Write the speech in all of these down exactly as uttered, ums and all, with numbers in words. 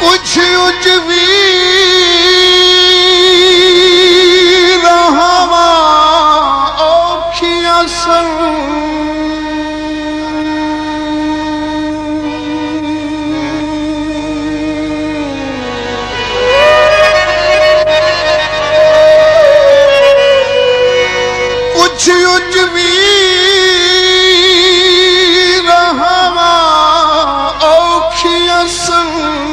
कुछ उजवी रहावा औखियां सन कुछ उजवी रहावा औखियां सन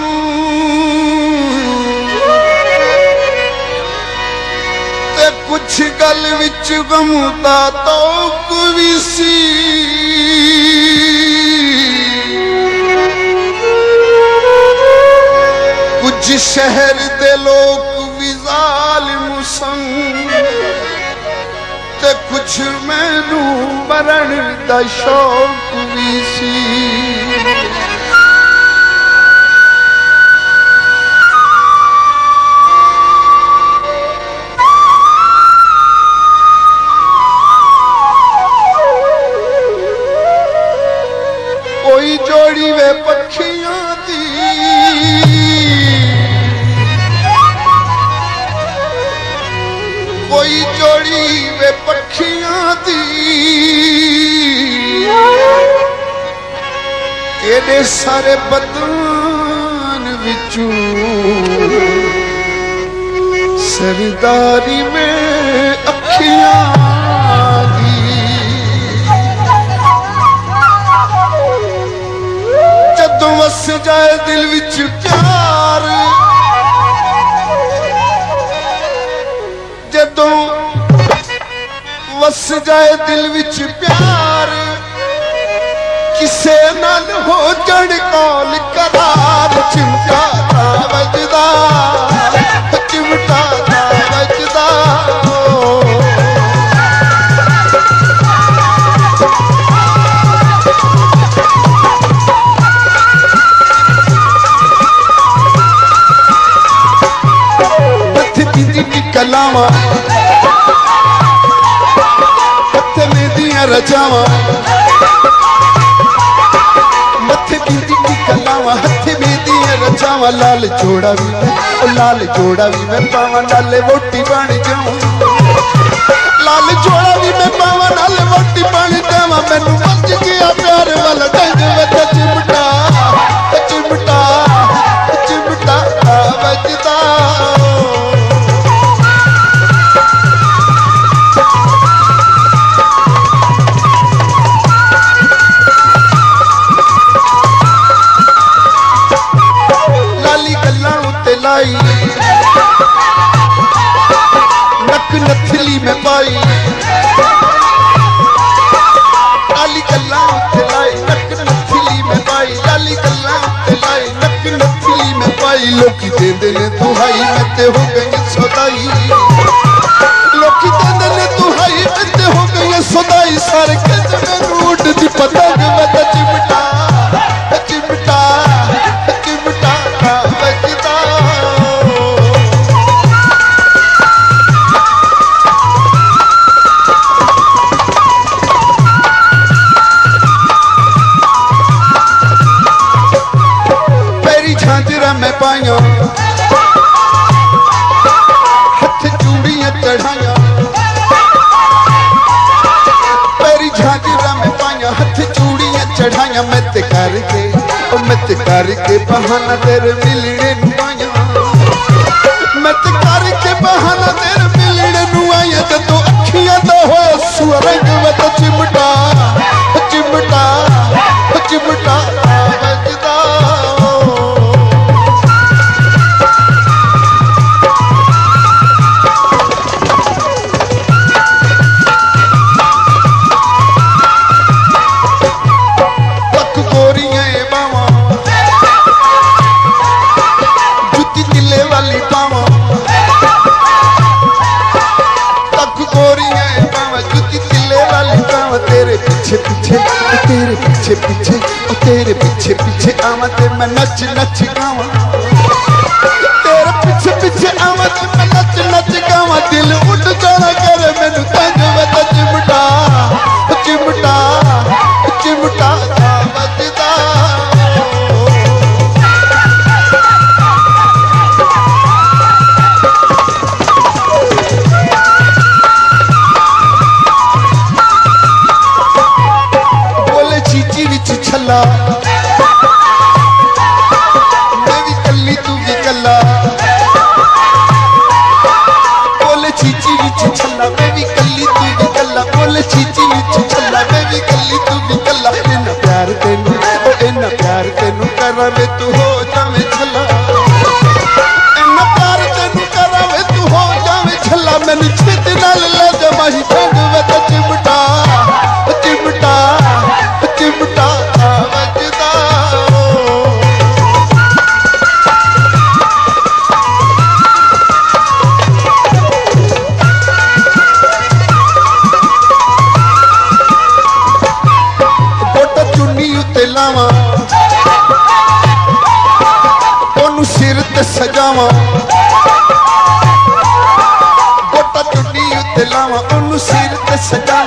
कुछ गल विच गम दा तौक भी सी कुछ शहर दे लोग भी ज़ालिम सन ते कुछ मैनू मरण दा शौक भी सी कोई जोड़ी वे पक्षियां दी कोई जोड़ी वे पक्षियां दी एडे सारे बदन विचू सरदारी में अखियां वस जाए दिल विच प्यार जदों वस जाए दिल विच प्यार किसे नाल हो जड़ कौल करार चिमटा दा वजदा चिमटा दा वजदा कलावा मत्थे में दिया रजावा मत्थे बिंदी की कलावा हथे में दिया रजावा लाल जोड़ा भी मैं लाल जोड़ा भी मैं पावा नाले वोटी बन जाऊं लाल जोड़ा भी मैं पावा नाले वोटी बन जावा मैनू बच गया प्यार वाला डंग में चिमटा चिमटा चिमटा बजदा लाई नक नथली में पाई लाली गल्ला लाई नक नथली में पाई लाली गल्ला लाई नक नथली में पाई लोकी देंदे ने दुहाई मैं ते हो गई सदाई लोकी देंदे ने दुहाई मैं ते हो गई सदाई सारे कज में रूट दी पतंग में ते चिमटा चिमटा चिमटा बजदा मैं पाया हथ चूड़ियां चढ़ाया पैरी झांझरा में पाया हथ चूड़ियां चढ़ाया मैं ते करके और मैं ते करके बहाना तेरे मिलने नू आया मैं ते करके बहाना तेरे मिलने नू आया जदों अखियां दा होया सुरंग में चिमटा चिमटा चिमटा बजदा तेरे पीछे पीछे तेरे पीछे पीछे तेरे पीछे पीछे आवा ते मैं नच नच गावा तेरे पीछे पीछे आवा ते मैं नच नच गावा दिल उड़ जाना करे मैनू तंग वत चिमटा चिमटा चिमटा बजदा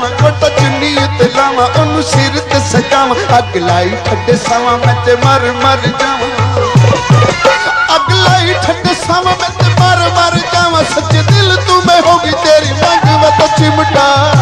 जावा कोटा चुन्नी ते लावा ओनू सिर ते सजावा अग लाई ठड्डे सावा मैं ते मर मर जावा अग लाई ठड्डे सावा मैं ते मर मर जावा सच्चे दिल तू मैं होगी तेरी मंग मैं तो चिमटा